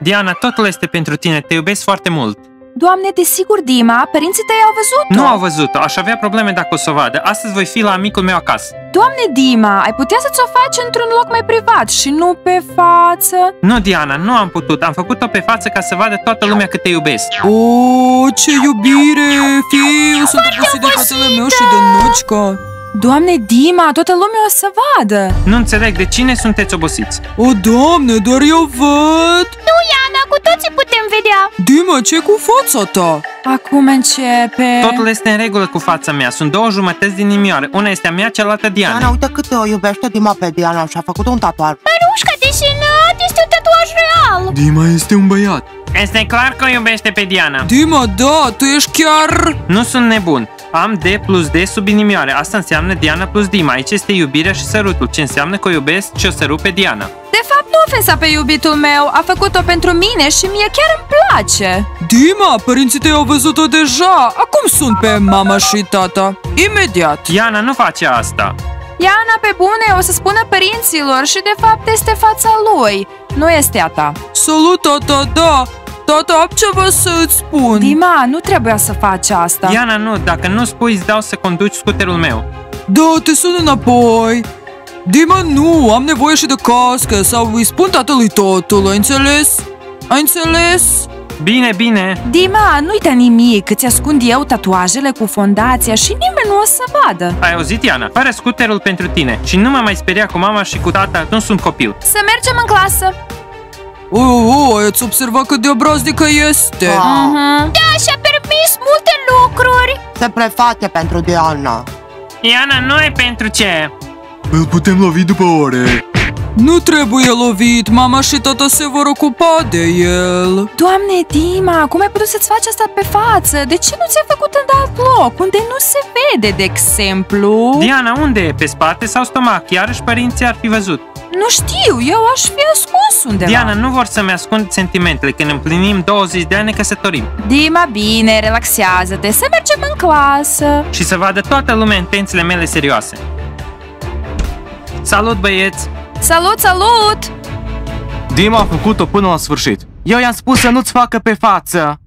Diana, totul este pentru tine, te iubesc foarte mult. Doamne, desigur, Dima, părinții tăi au văzut-o. Nu au văzut-o, aș avea probleme dacă o să o vadă. Astăzi voi fi la amicul meu acasă. Doamne, Dima, ai putea să ți-o faci într-un loc mai privat și nu pe față? Nu, Diana, nu am putut. Am făcut-o pe față ca să vadă toată lumea cât te iubesc. Oh, ce iubire! Fiu, sunt obosit de fratele meu și de Nocica. Doamne, Dima, toată lumea o să vadă. Nu înțeleg de cine sunteți obosiți. O, Doamne, doar eu văd! Nu, Iana, cu toții putem vedea. Dima, ce cu fața ta? Acum începe. Totul este în regulă cu fața mea. Sunt două jumătăți din inimioară. Una este a mea, cealaltă Diana. Diana, uite cât o iubește Dima pe Diana și a făcut un tatuaj. Marușca desenat este un tatuaj real. Dima este un băiat. Este clar că o iubește pe Diana. Dima, da, tu ești chiar... Nu sunt nebun. Am D plus D sub inimioare. Asta înseamnă Diana plus Dima. Aici este iubirea și sărutul, ce înseamnă că o iubesc și o sărut pe Diana. De fapt, nu ofensa pe iubitul meu. A făcut-o pentru mine și mie chiar îmi place. Dima, părinții tăi au văzut-o deja. Acum sunt pe mama și tata. Imediat. Diana, nu face asta. Iana, pe bune, o să spună părinților și de fapt este fața lui. Nu este a ta. Salut, tata, da. Tata, am ceva să-ți spun. Dima, nu trebuia să faci asta. Diana, nu. Dacă nu spui, îți dau să conduci scuterul meu. Da, te sun înapoi. Dima, nu, am nevoie și de cască sau îi spun tatălui totul, ai înțeles? Ai înțeles? Bine, bine. Dima, nu uita nimic, îți ascund eu tatuajele cu fondația și nimeni nu o să vadă. Ai auzit, Diana? Fără scuterul pentru tine. Și nu mă mai speria cu mama și cu tata, nu sunt copil. Să mergem în clasă. Ați observat cât de obraznică este? Da, și-a permis multe lucruri. Se preface pentru Diana. Diana, nu e pentru ce? Îl putem lovi după ore. Nu trebuie lovit, mama și tata se vor ocupa de el. Doamne, Dima, cum ai putut să-ți faci asta pe față? De ce nu ți-ai făcut în alt loc, unde nu se vede, de exemplu? Diana, unde e? Pe spate sau stomac? Iarăși părinții ar fi văzut. Nu știu, eu aș fi ascuns undeva. Diana, nu vor să-mi ascund sentimentele. Când împlinim 20 de ani ne căsătorim. Dima, bine, relaxează-te, să mergem în clasă. Și să vadă toată lumea intențiile mele serioase. Salut, băieți! Salut, salut! Dima a făcut-o până la sfârșit. Eu i-am spus să nu-ți facă pe față.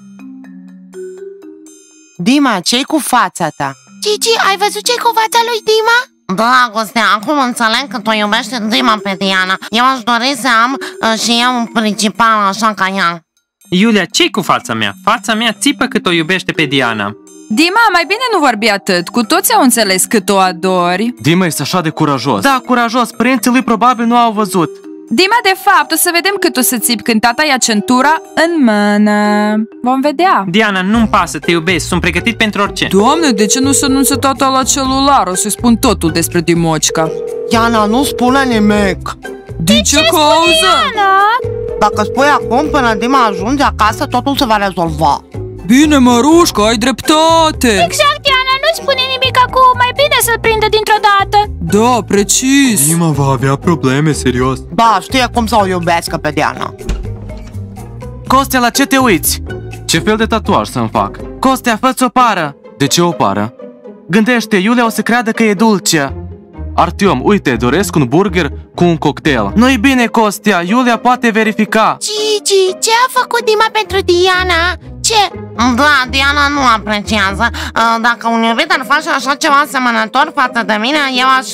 Dima, ce-i cu fața ta? Gigi, ai văzut ce-i cu fața lui Dima? Dragoste, acum înțeleg că tu iubești Dima pe Diana. Eu aș dori să am și eu un principal așa ca ea. Iulia, ce-i cu fața mea? Fața mea țipă cât o iubește pe Diana. Dima, mai bine nu vorbi atât, cu toți au înțeles cât o adori. Dima este așa de curajos. Da, curajos, părinții lui probabil nu au văzut. Dima, de fapt, o să vedem cât o să țipi când tata ia centura în mână. Vom vedea. Diana, nu-mi pasă, te iubesc, sunt pregătit pentru orice. Doamne, de ce nu se anunță tata la celular? O să-i spun totul despre Dimocica. Diana, nu spune nimic. Din ce cauză? Dacă spui acum, până Dima ajunge acasă, totul se va rezolva. Bine, Mărușca, ai dreptate. Exact, Diana, nu spune nimic acum, mai bine să-l prindă dintr-o dată. Da, precis. Dima va avea probleme, serios. Da, știe cum să o iubească pe Diana. Costea, la ce te uiți? Ce fel de tatuaj să-mi fac? Costea, fă-ți o pară. De ce o pară? Gândește, Iulia o să creadă că e dulce. Artiom, uite, doresc un burger cu un cocktail. Nu-i bine, Costea, Iulia poate verifica. Gigi, ce a făcut Dima pentru Diana? Ce? Da, Diana nu apreciază. Dacă un iubit ar face așa ceva asemănător față de mine, eu aș...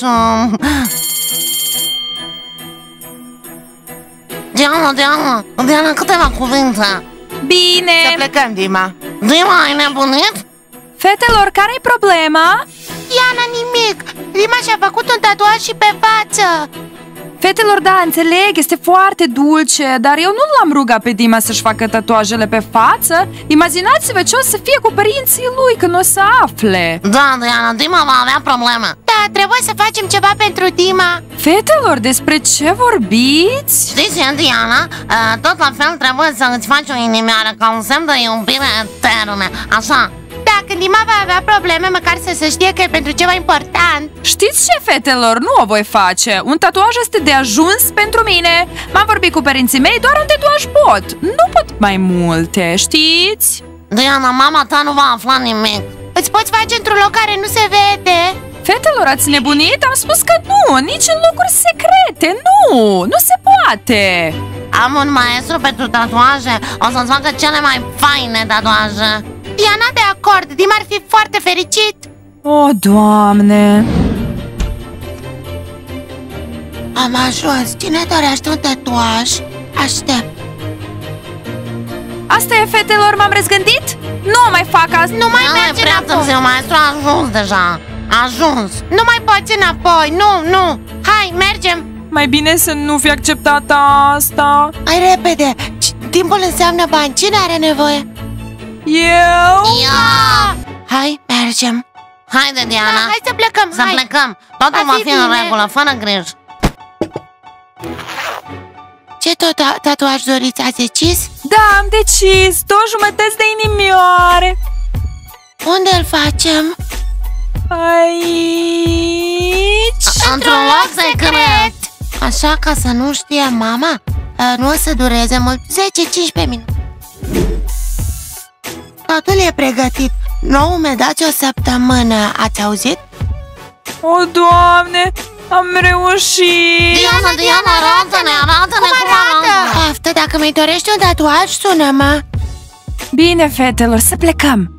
Diana, câteva cuvinte. Bine. Să plecăm, Dima. Dima, ai nebunit? Fetelor, care-i problema? Diana, nimic. Dima și-a făcut un tatuaj și pe față. Fetelor, da, înțeleg, este foarte dulce, dar eu nu l-am rugat pe Dima să-și facă tatuajele pe față. Imaginați-vă ce o să fie cu părinții lui când o să afle. Da, Diana, Dima va avea probleme. Da, trebuie să facem ceva pentru Dima. Fetelor, despre ce vorbiți? Știi ce, Diana? Tot la fel trebuie să îți faci o inimioară ca un semn de iubire eternă, așa. Da, când Dima va avea probleme, măcar să se știe că e pentru ceva important. Știți ce, fetelor? Nu o voi face. Un tatuaj este de ajuns pentru mine. M-am vorbit cu părinții mei, doar un tatuaj pot. Nu pot mai multe, știți? Diana, mama ta nu va afla nimic. Îți poți face într-un loc care nu se vede. Fetelor, ați nebunit? Am spus că nu, nici în locuri secrete, nu se poate. poate! Am un maestru pentru tatuaje. O să-ți facă cele mai faine tatuaje. Diana, de acord, Dima ar fi foarte fericit. O, Doamne! Am ajuns, cine dorește un tatuaj? Aștept. Asta e, fetelor, m-am răzgândit? Nu mai fac asta! Nu mai Nu e merge prea înapoi. târziu, maestru a ajuns deja. A ajuns. Nu mai poți înapoi, nu. Hai, mergem. Mai bine să nu fi acceptată asta. Hai repede, timpul înseamnă bani, cine are nevoie? Eu? Ia! Hai, mergem. Haide, Diana. Da, hai să plecăm, Să hai. plecăm. Totul Va va fi fi în bine. regulă, fără griji. Ce tatuaj doriți, ați decis? Da, am decis. 2 jumătăți de inimioare. Unde îl facem? Aici. Într-un loc secret. Așa, ca să nu știe mama, nu o să dureze mult, 10-15 minute. Totul e pregătit. Nu umedați o săptămână, ați auzit? O, Doamne, am reușit. Diana, arată-ne cum arată. Aftă, dacă mi dorești un tatuaj, sună-mă. Bine, fetelor, să plecăm.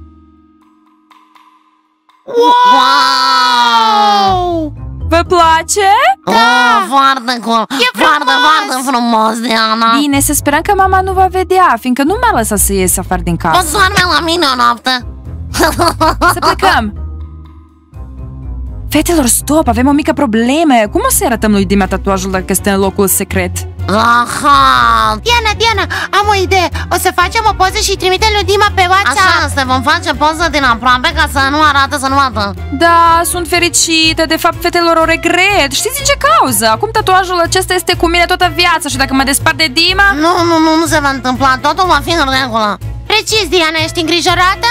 Wow! Vă place? Da, foarte cool. Foarte frumos, Diana. Bine, să sperăm că mama nu va vedea, fiindcă nu m-a lăsat să ies afară din casă. Poți doarme la mine o noapte. Să plecăm! Fetelor, stop, avem o mică problemă. Cum o să arătăm lui Dima tatuajul dacă este în locul secret? Aha! Diana, am o idee. O să facem o poză și trimitem lui Dima pe WhatsApp. Așa este, vom face poză din aproape ca să nu arate, să nu vadă. Da, sunt fericită, de fapt, fetelor, o regret. Știți din ce cauză? Acum tatuajul acesta este cu mine toată viața și dacă mă despart de Dima... Nu se va întâmpla, totul va fi în regulă. Precis, Diana, ești îngrijorată?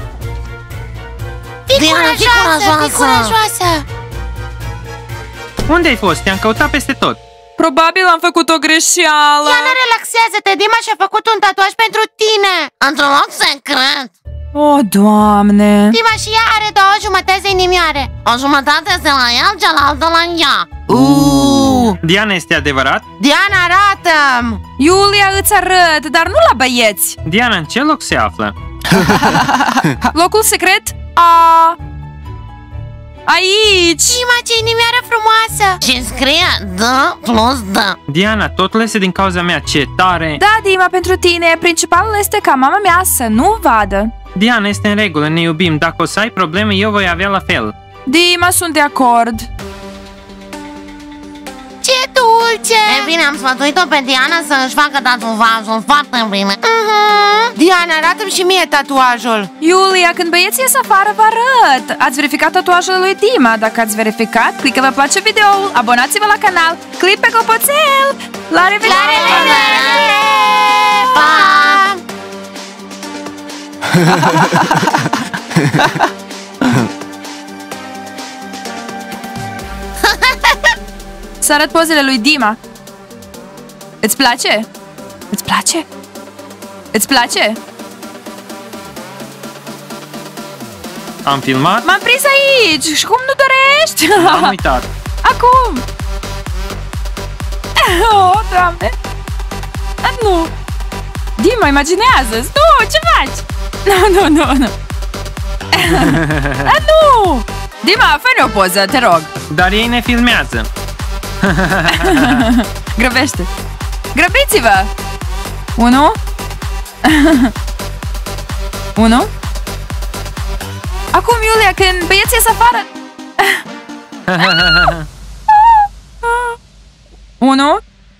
Diana, fii curajoasă! Unde ai fost? Te-am căutat peste tot. Probabil am făcut o greșeală. Diana, relaxează-te, Dima și-a făcut un tatuaj pentru tine. Într-un loc secret. O, Doamne! Dima și ea are 2 jumătăți de inimioare. O jumătate este la el, cealaltă la ea. Diana, este adevărat? Diana, arată-mi! Iulia, îți arăt, dar nu la băieți. Diana, în ce loc se află? Locul secret? Aici! Dima, ce inimioară frumoasă! Și scrie D plus D. Diana, totul este din cauza mea, ce tare! Da, Dima, pentru tine. Principalul este ca mama mea să nu vadă. Diana, este în regulă, ne iubim. Dacă o să ai probleme, eu voi avea la fel. Dima, sunt de acord. Ce dulce! E bine, am sfătuit-o pe Diana să își facă tatuajul foarte bine. Diana, arată-mi și mie tatuajul. Iulia, când băieții ies afară, vă arăt. Ați verificat tatuajul lui Dima? Dacă ați verificat, clică vă place videoul, abonați-vă la canal, click pe clopoțel. La revedere! La revedere! Pa! Să arăt pozele lui Dima. Îți place? Îți place? Îți place? Am filmat? M-am prins aici! Și cum nu dorești? Am uitat. Acum! Oh, Doamne! Nu! Dima, imaginează-ți! Nu, ce faci? Nu! Nu! Dima, fă-ne o poză, te rog! Dar ei ne filmează. Grăbește! Grăbiți-vă! 1 1 Acum, Iulia, când băieții ies afară... 1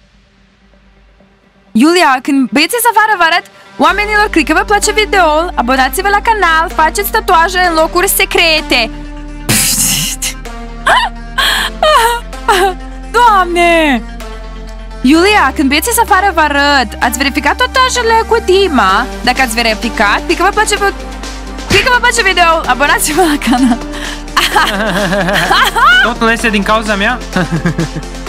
Iulia, când băieții ies afară, vă arăt. Oamenilor, clică vă place videoul, abonați-vă la canal, faceți tatuaje în locuri secrete. Doamne! Iulia, când băieții ies afară, vă arăt. Ați verificat tatuajele cu Dima? Dacă ați verificat, clică vă place videoul, abonați-vă la canal. Totul este din cauza mea?